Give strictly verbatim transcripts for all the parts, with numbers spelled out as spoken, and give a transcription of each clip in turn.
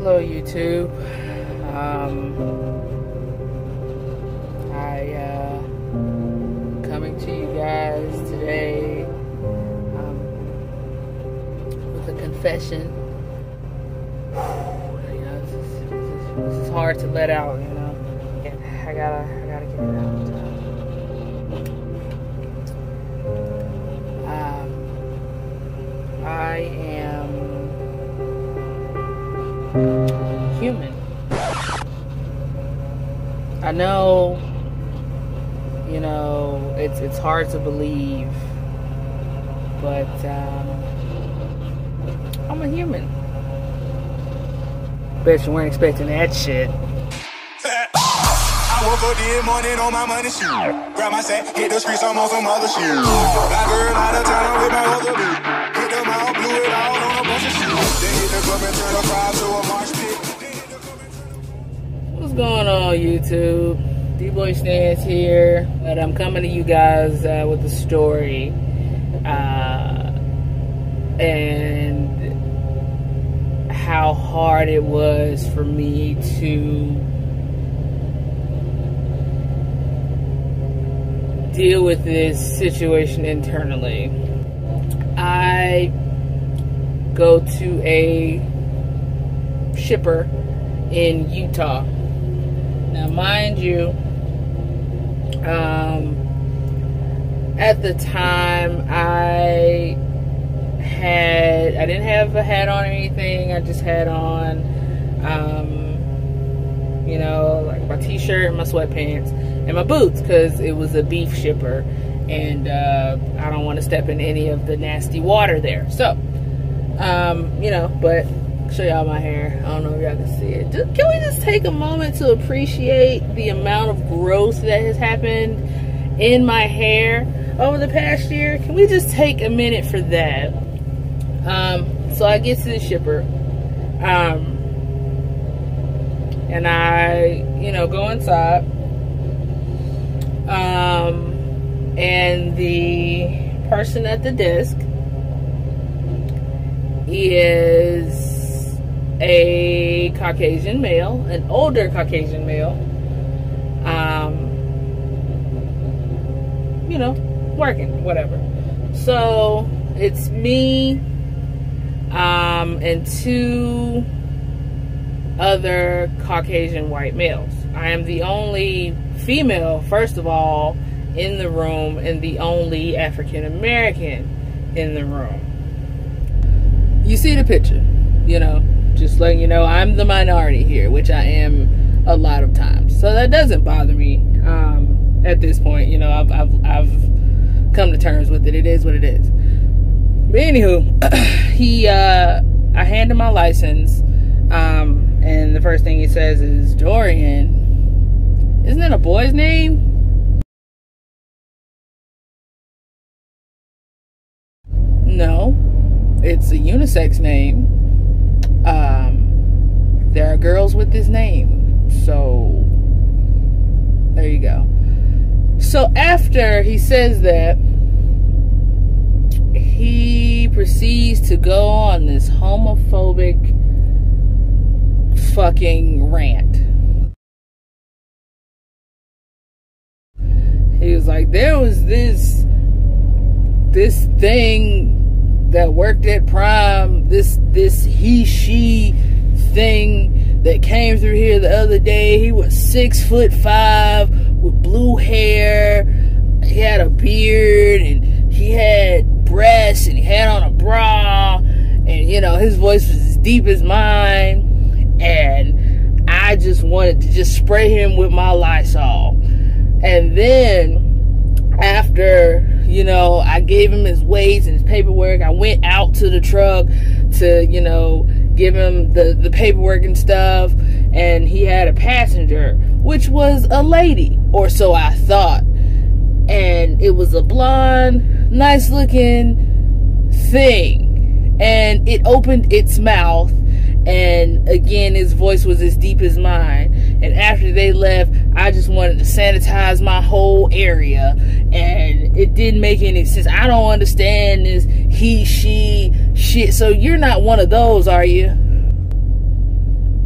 Hello YouTube. Um, I uh, coming to you guys today um, with a confession. You know, this is, this, is, this is hard to let out. You know, I gotta I gotta get it out. Um, I am human. I know, you know, it's it's hard to believe, but um, I'm a human. Bet you weren't expecting that shit. I woke up this morning on my money shoot. Grab my sack, hit the streets, I'm on some other shit. Got girl out of town with my other bitch. Hit them out, blew it out on a bunch of shit. Then hit the club and turn the crowd to a march pit. What's going on, YouTube? D-Boy Stance here, but I'm coming to you guys uh, with a story, uh, and how hard it was for me to deal with this situation internally. I go to a shipper in Utah. Now, mind you, um, at the time I had, I didn't have a hat on or anything. I just had on, um, you know, like my t-shirt and my sweatpants and my boots, because it was a beef shipper, and uh, I don't want to step in any of the nasty water there. So, um, you know, but show y'all my hair. I don't know if y'all can see it. Just, can we just take a moment to appreciate the amount of growth that has happened in my hair over the past year? Can we just take a minute for that? Um, so I get to the shipper, um, and I, you know, go inside, um, and the person at the desk is a Caucasian male, an older Caucasian male, um, you know, working, whatever. So it's me, um, and two other Caucasian white males. I am the only female, first of all, in the room, and the only African American in the room. You see the picture, you know. Just letting you know, I'm the minority here, which I am a lot of times. So that doesn't bother me um, at this point. You know, I've, I've, I've come to terms with it. It is what it is. But anywho, he, uh, I hand him my license, um, and the first thing he says is, Dorian. Isn't that a boy's name? No, it's a unisex name. Um, there are girls with this name, so there you go. So after he says that, he proceeds to go on this homophobic fucking rant. He was like, there was this this thing that worked at Prime, this this he she thing that came through here the other day. He was six foot five with blue hair. He had a beard and he had breasts and he had on a bra, and you know, his voice was as deep as mine, and I just wanted to just spray him with my Lysol. And then after, you know, I gave him his weights and his paperwork, I went out to the truck to, you know, give him the, the paperwork and stuff, and he had a passenger, which was a lady, or so I thought. And it was a blonde, nice looking thing, and it opened its mouth, and again, his voice was as deep as mine. And after they left, I just wanted to sanitize my whole area, and it didn't make any sense. I don't understand this he, she shit. So you're not one of those, are you?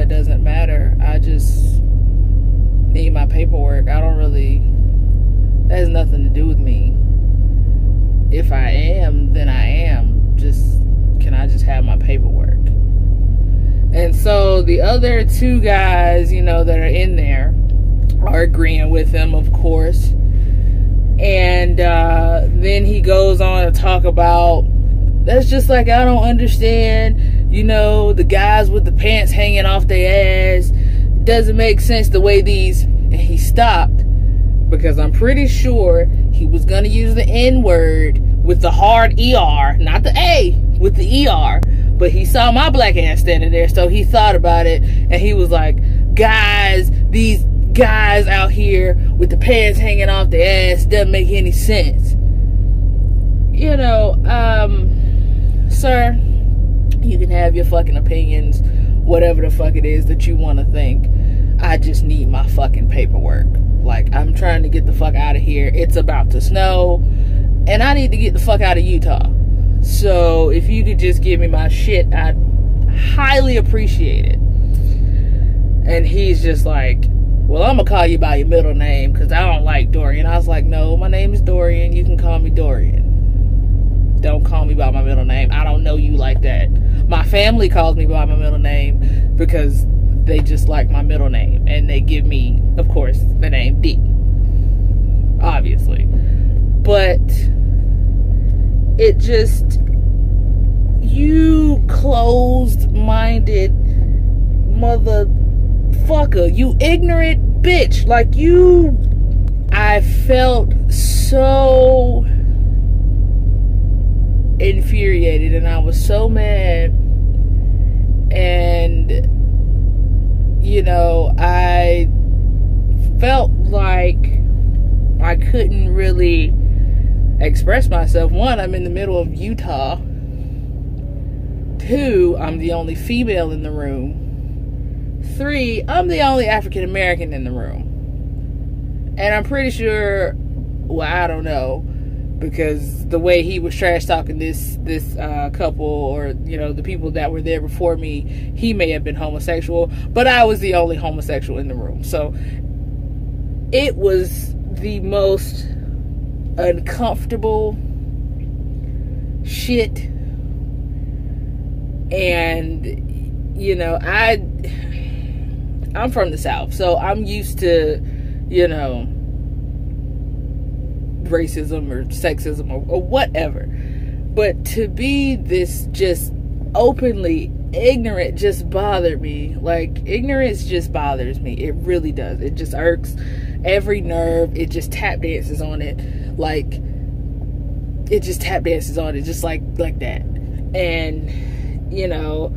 that doesn't matter. I just need my paperwork. I don't really, that has nothing to do with me. If I am, then I am. Just, can I just have my paperwork? And so the other two guys, you know, that are in there are agreeing with him, of course. And uh, then he goes on to talk about, that's just like, I don't understand, you know, the guys with the pants hanging off their ass. It doesn't make sense the way these, and he stopped because I'm pretty sure he was going to use the N-word with the hard E R, not the A, with the E R. But he saw my black ass standing there, so he thought about it, and he was like, guys, these guys out here with the pants hanging off their ass doesn't make any sense. You know, um, sir, you can have your fucking opinions, whatever the fuck it is that you want to think. I just need my fucking paperwork. Like, I'm trying to get the fuck out of here. It's about to snow, and I need to get the fuck out of Utah. So if you could just give me my shit, I'd highly appreciate it. And he's just like, well, I'm gonna call you by your middle name because I don't like Dorian. I was like, no, my name is Dorian. You can call me Dorian. Don't call me by my middle name. I don't know you like that. My family calls me by my middle name because they just like my middle name. And they give me, of course, the name D. Obviously. But it just, you closed-minded motherfucker, you ignorant bitch, like you, I felt so infuriated and I was so mad, and you know, I felt like I couldn't really express myself. One, I'm in the middle of Utah. Two, I'm the only female in the room. Three, I'm the only African American in the room. And I'm pretty sure, well, I don't know, because the way he was trash talking this this uh, couple, or you know, the people that were there before me, he may have been homosexual, but I was the only homosexual in the room. So it was the most uncomfortable shit. And you know, I I'm from the South, so I'm used to, you know, racism or sexism or, or whatever, but to be this just openly ignorant just bothered me. Like, ignorance just bothers me. It really does. It just irks every nerve. It just tap dances on it. Like, it just tap dances on it just like like that. And you know,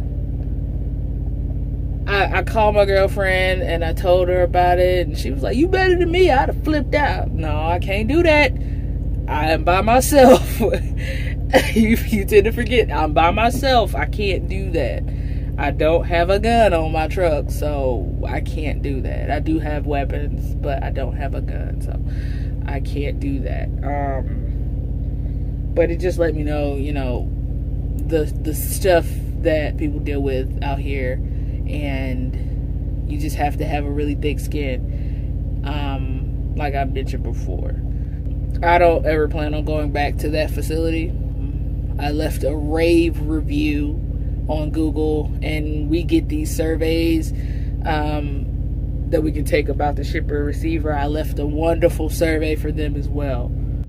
I, I called my girlfriend and I told her about it, and she was like, you better than me. I'd have flipped out. No, I can't do that. I am by myself. you, you tend to forget, I'm by myself. I can't do that. I don't have a gun on my truck, so I can't do that. I do have weapons, but I don't have a gun, so I can't do that. Um, but it just let me know, you know, the the stuff that people deal with out here, and you just have to have a really thick skin, um, like I mentioned before. I don't ever plan on going back to that facility. I left a rave review on Google, and we get these surveys um, that we can take about the shipper receiver. I left a wonderful survey for them as well.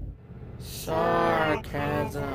Sarcasm.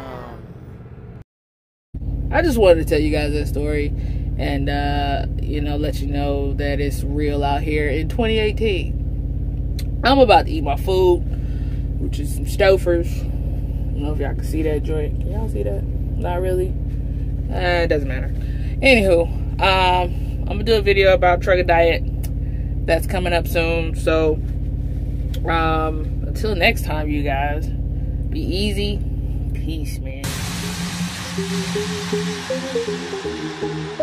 I just wanted to tell you guys that story, and uh, you know, let you know that it's real out here in twenty eighteen. I'm about to eat my food, which is some Stouffer's. I don't know if y'all can see that joint. Can y'all see that? Not really. Uh, it doesn't matter. Anywho, um, I'm gonna do a video about Trucker Diet that's coming up soon. So, um, until next time, you guys, be easy. Peace, man.